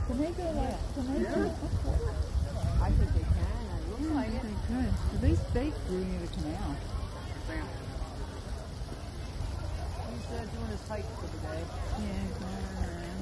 Can they go like, can they do I think they can. It looks like it. They could. At least they grew near the canal. He's doing his hike for the day. Yeah, he's going around.